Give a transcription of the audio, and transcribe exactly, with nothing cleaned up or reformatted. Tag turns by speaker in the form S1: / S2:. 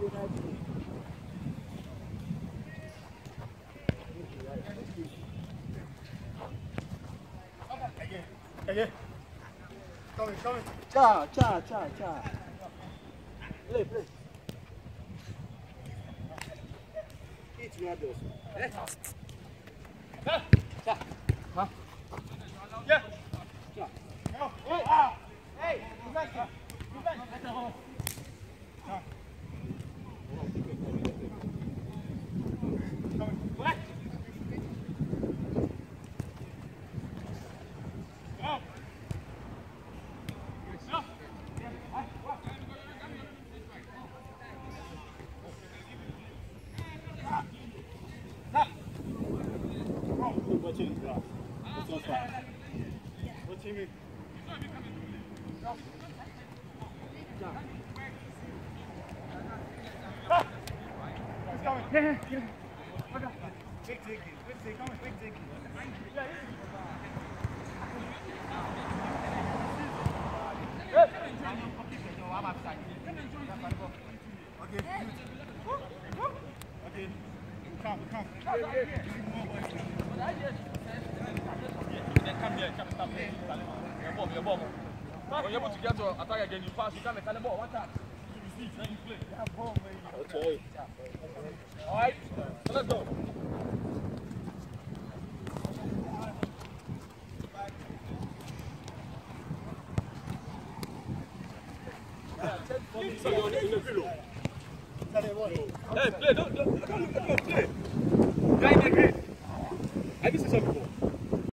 S1: Coming, coming.
S2: Cha, cha, cha, cha. Play, play. Each one of those. Cha, cha. Huh?
S1: Yeah.
S2: Cha.
S1: Go.
S2: Hey, ah. Hey, you back here. You back. Let the hole.
S1: Cha.
S2: What?
S1: What team is? He's coming.
S2: Yeah, yeah, yeah.
S1: Big Ziggy. Big Ziggy. Coming. Big Ziggy. Okay. Okay. Come, come.
S3: Then come here, come stop here. Your bomb, your bomb. When you're able to get to attack again, you pass, you can't make the ball. One time. You receive, then you play.
S1: Yeah, ball, baby.
S3: Okay. Alright, so let's go. Hey, play, don't, don't, don't look at your play. Guy in the green. I can see some people.